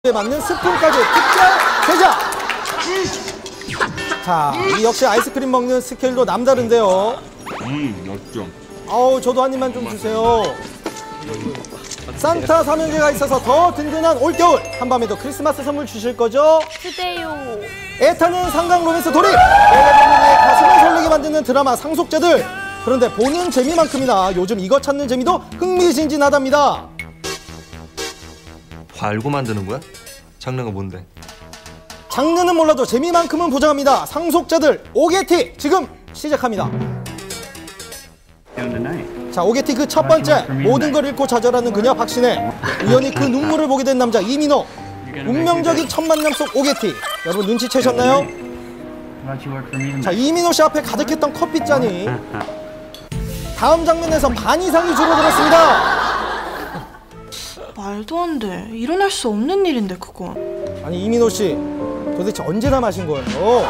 맞는 스푼까지 특별 제작! 자, 이 역시 아이스크림 먹는 스케일도 남다른데요. 맛있죠. 아우, 저도 한 입만 좀 주세요. 산타 삼형제가 있어서 더 든든한 올겨울. 한밤에도 크리스마스 선물 주실 거죠? 주세요. 애타는 상강 로맨스 돌입! 여러분의 가슴을 설레게 만드는 드라마 상속자들. 그런데 보는 재미만큼이나 요즘 이거 찾는 재미도 흥미진진하답니다. 다 알고 만드는 거야? 장르가 뭔데? 장르는 몰라도 재미만큼은 보장합니다. 상속자들 오게티 지금 시작합니다. 자, 오게티 그 첫 번째, 모든 걸 잃고 좌절하는 그녀 박신혜, 우연히 그 눈물을 보게 된 남자 이민호, 운명적인 첫 만남 속 오게티. 여러분 눈치채셨나요? 자, 이민호 씨 앞에 가득했던 커피잔이 다음 장면에서 반 이상이 줄어들었습니다. 말도 안 돼. 일어날 수 없는 일인데 그건. 아니, 이민호 씨 도대체 언제나 마신 거예요?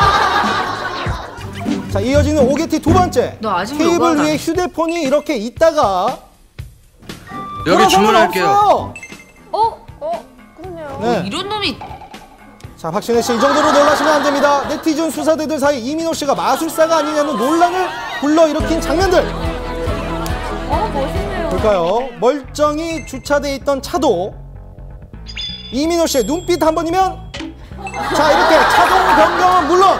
자, 이어지는 오게티 두 번째. 테이블 위에 휴대폰이 이렇게 있다가 여기 주문할게요. 그러네요. 네. 이런 놈이. 자, 박신혜 씨 이 정도로 놀라시면 안 됩니다. 네티즌 수사대들 사이 이민호 씨가 마술사가 아니냐는 논란을 불러일으킨 장면들. 멋있네요. 볼까요? 멀쩡히 주차돼 있던 차도 이민호 씨의 눈빛 한 번이면 자, 이렇게 차동 변경은 물론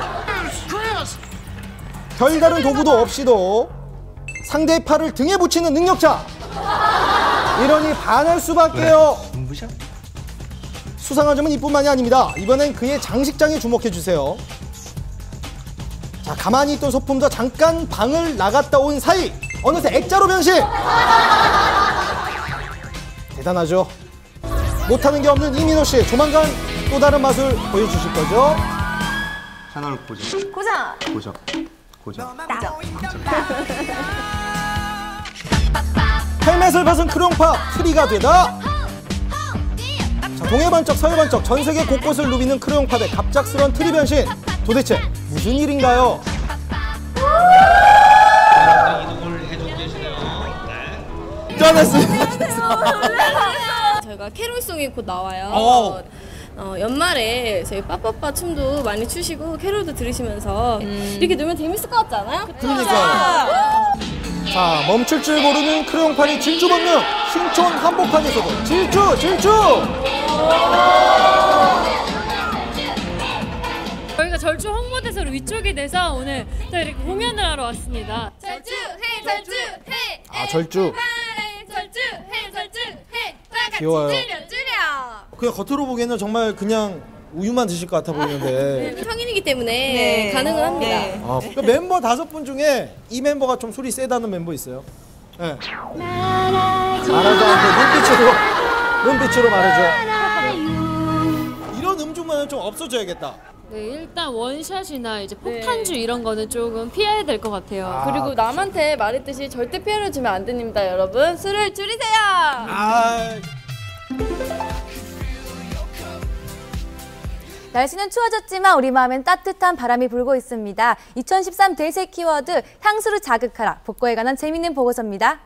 별다른 도구도 없이도 상대의 팔을 등에 붙이는 능력자. 이러니 반할 수밖에요. 눈부셔? 수상한 점은 이뿐만이 아닙니다. 이번엔 그의 장식장에 주목해주세요. 자, 가만히 있던 소품도 잠깐 방을 나갔다 온 사이 어느새 액자로 변신! 대단하죠? 못하는 게 없는 이민호 씨, 조만간 또 다른 맛을 보여주실 거죠? 하나를 고정. 고장. 고정. 헬멧을 벗은 크레용팝 트리가 되다. 자, 동해 번쩍 서해 번쩍 전 세계 곳곳을 누비는 크레용팝의 갑작스러운 트리 변신. 도대체 무슨 일인가요? 저희가 캐롤송이 곧 나와요. 연말에 저희 빠빠빠 춤도 많이 추시고 캐롤도 들으시면서 이렇게 놀면 재밌을 것 같지 않아요? 그러니까요. 자, 멈출 줄 모르는 크레용판이 질주 본능. 신촌 한복판에서도 질주! 저희가 절주 홍보대사로 위촉이 돼서 오늘 또 이렇게 공연을 하러 왔습니다. 절주! 헤이 절주! 헤이! 아, 절주. 절주! 헤이 절주! 헤이! 다 같이 귀여워요. 쭈려! 그냥 겉으로 보기에는 정말 그냥 우유만 드실 것 같아 보이는데. 성인이기 때문에 가능은 합니다. 아, 그 멤버 5분 중에 이 멤버가 좀 소리 세다는 멤버 있어요? 네. 말하지 않고 눈빛으로 말해줘. 네. 이런 음주만은 좀 없어져야겠다. 네, 일단 원샷이나 이제 폭탄주 이런 거는 조금 피해야 될 것 같아요. 그리고 남한테 말했듯이 절대 피해를 주면 안 됩니다, 여러분. 술을 줄이세요! 날씨는 추워졌지만 우리 마음엔 따뜻한 바람이 불고 있습니다. 2013 대세 키워드 향수를 자극하라. 복고에 관한 재밌는 보고서입니다.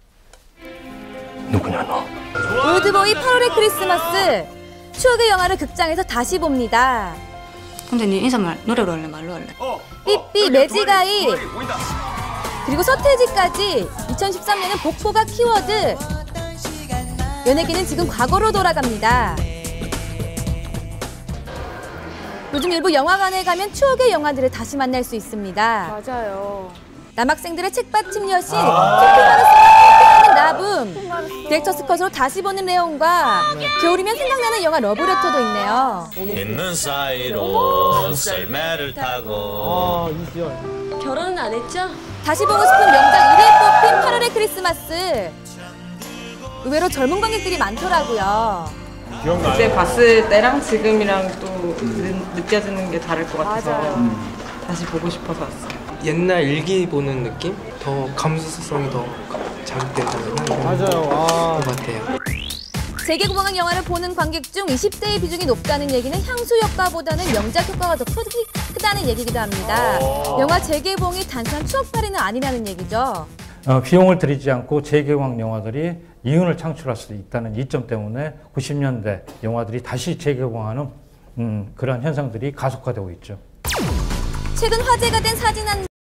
누구냐 너? 올드보이 8월의 크리스마스. 추억의 영화를 극장에서 다시 봅니다. 근데 네 인사말 노래로 할래 말로 할래? 삐삐, 매지가이, 그리고 서태지까지 2013년은 복고가 키워드. 연예계는 지금 과거로 돌아갑니다. 요즘 일부 영화관에 가면 추억의 영화들을 다시 만날 수 있습니다. 맞아요. 남학생들의 책받침 여신, 소피마르 스마트하는 나붐, 디렉터스 컷으로 다시 보는 레온과 겨울이면 생각나는 영화 러브레터도 있네요. 있는 사이로 썰매를 타고. 이수연. 결혼은 안 했죠? 다시 보고 싶은 명작 1위에 뽑힌 8월의 크리스마스. 의외로 젊은 관객들이 많더라고요. 그때 봤을 때랑 지금이랑 또 느껴지는 게 다를 것 같아서 다시 보고 싶어서 왔어요. 옛날 일기 보는 느낌? 더 감수성이 더 자극되잖아요. 맞아요. 것 같아요. 재개봉한 영화를 보는 관객 중 20대의 비중이 높다는 얘기는 향수 효과보다는 명작 효과가 더 크다는 얘기기도 합니다. 영화 재개봉이 단순한 추억팔이는 아니라는 얘기죠. 비용을 들이지 않고 재개봉 영화들이 이윤을 창출할 수 있다는 이점 때문에 90년대 영화들이 다시 재개봉하는 그런 현상들이 가속화되고 있죠. 최근 화제가 된 사진 한